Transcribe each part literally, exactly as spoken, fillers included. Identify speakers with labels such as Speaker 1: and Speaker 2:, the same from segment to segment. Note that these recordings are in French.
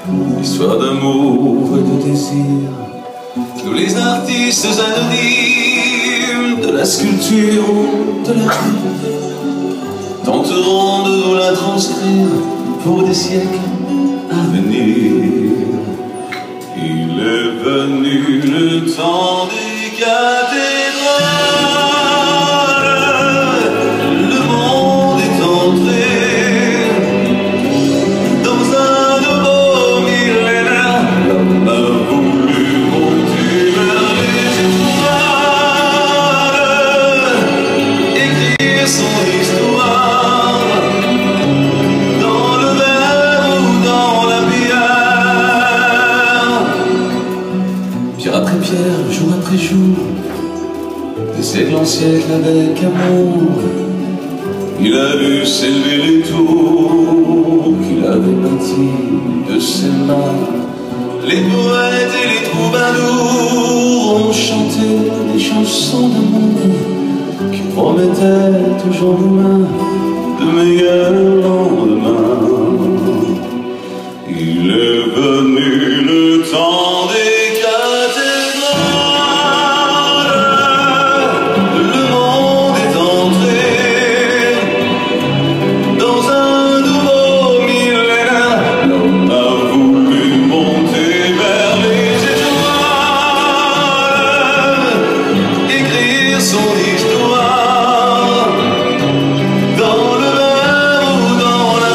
Speaker 1: Histoire d'amour et de désir, nous les artistes anonymes de la sculpture ou de la vie tenterons de vous la transcrire pour des siècles à venir. Il est venu le temps des cathédrales, le monde est entré dans un nouveau millénaire. L'homme a voulu monter vers les étoiles, écrire son histoire dans le verre ou dans la bière. Pierre après pierre, jour après jour, des siècles en siècles avec amour, il a vu s'élever les tours qu'il avait bâties de ses mains. Les poètes et les troubadours ont chanté des chansons d'amour qui promettaient aux gens humains de meilleurs lendemains. Il est venu le temps des cathédrales, le monde est entré dans un nouveau millénaire. L'homme a voulu monter vers les étoiles, écrire son histoire dans le verre ou dans la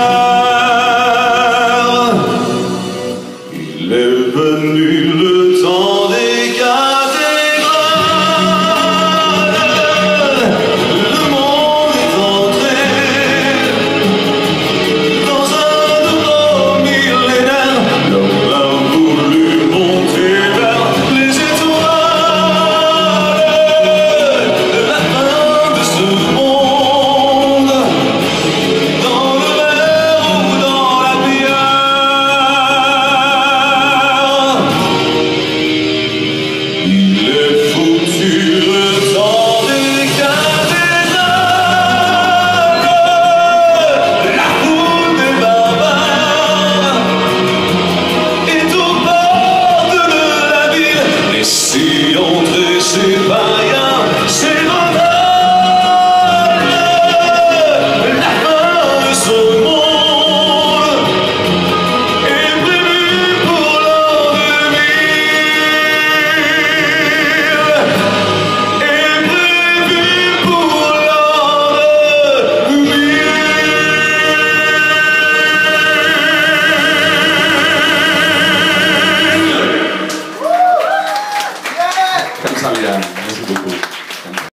Speaker 1: bière. Il est venu le temps des cathédrales, le monde est entré dans un nouveau millénaire. L'homme a voulu monter vers les étoiles, la fin de ce monde dans le verre ou dans la bière. Il est foutu le temps des cathédrales, la foule des barbares est aux portes de la ville. Laissez entrer ces païens, ces rebelles. La fin de ce monde est prévue pour l'an deux mille. Est prévu pour l'an deux mille. Comme ça, Liane. Merci beaucoup.